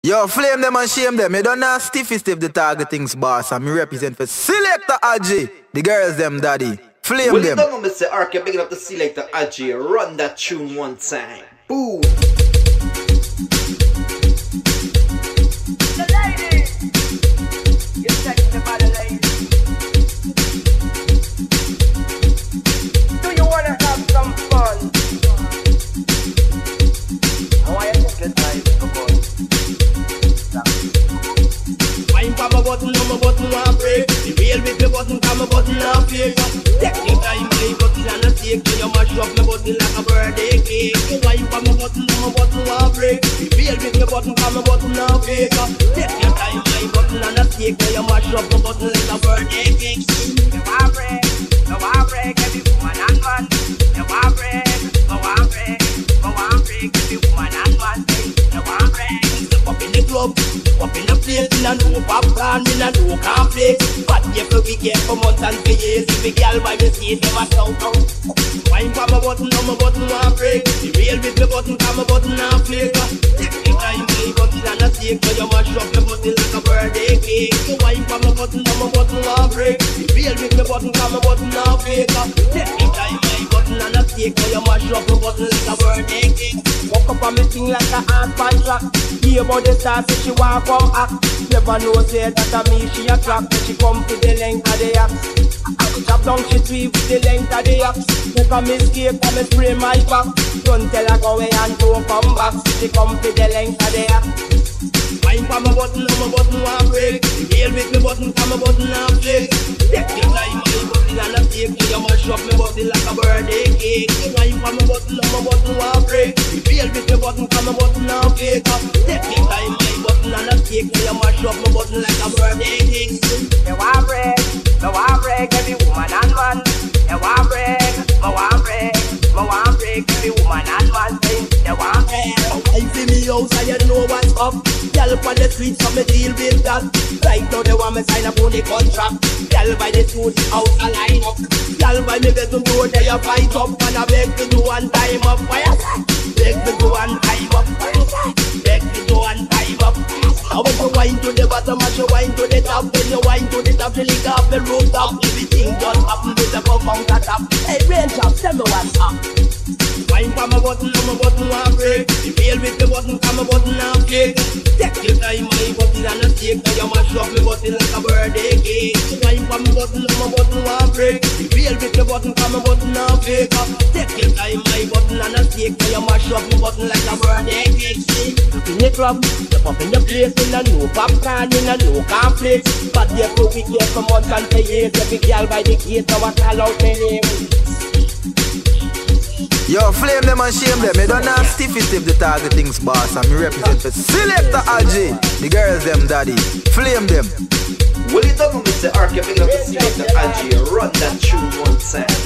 Yo, flame them and shame them. You don't know stiffy stiff the target things, boss. And me represent for Selector Ajay. The girls them daddy. Flame well, them. Well, you don't know, Mr. Ark, big up the Selector Ajay. Run that tune one time. Boom. The ladies. You're sexy by the ladies. Do you wanna have some fun? I want you to get life. I'm from a button, no my button won't break. The real with the button, come a button and fake. Take your time, my button and a take. You mash up my button like a birthday cake. I'm from a button, no my button won't break. The real with the button, come a button and fake. Take your time, my button and a take. You mash up my button like a birthday cake. You want break, every woman and man. You want break, every woman and man. You want break. Up in the club, up in the place, in a no popcorn, in a no cornflakes. But if we get for months and for years, if we girl by the seat, them a sound out. Wine for my button, now my button won't break. The real with the button, come my button and flake. Take the time, my button and a steak, so you mash up the button like a birthday cake. Wine for my button, now my button won't break. The real with the button, come my button and flake. Take the time, my button and a steak, so you mash up the button like a birthday cake. Walk up on me thing like a hand pan track. Hear about the stars, say she want come act. Never know say that a me she a crack. She come to the length of the axe. Chop down she tree with the length of the axe. Make a mistake, come and spray my back. Don't tell her go away and don't come back. She come to the length of the axe. Wine for my button, now my button won't break. Real with me button, come my button and flake. Take your time, my button and a take. You mash up my button like a birthday cake. Wine for my button, now my button won't break. Real with me button, come my button and flake. Take your time, my button and a take. You mash up my button like a birthday cake. You want break, every woman and man. You want break, every woman and man. You want break. I see me house and you know what's up. Girl on the streets, so me deal with that. Right now they want me sign up on the contract. Girl by the suit, house a line up. Girl by me bedroom door, there you fight up. And I beg to do one time up. Beg to do one time up. Beg to do one time up. Now when you wind to the bottom and you wind to the top, when you wind to the top, you lick off the rooftop. Everything just happen with the pump on the top. Hey, rain drop, tell me what's up. Wine for my button, now my button won't break. The real with the button, come my button and flake. Take your time, my button and a steak. Now you mash up my button like a birthday cake. Wine for my button, now my button won't break. The real with the button, come my button and flake. Take your time, my button and a steak. Now you mash up my button like a birthday cake. In the club, step up in the place, in a no popcorn, in a no cornflakes. But therefore we get for months and for years. Every girl by the gate, now I call out my name. Yo, flame them and shame them. You don't know stiffy stiff the target things, boss. And me represent for Selector Ajay. The girls them daddy. Flame them. Well, you don't know, Mr. Ark, big up the Selector Ajay. Run that tune one time.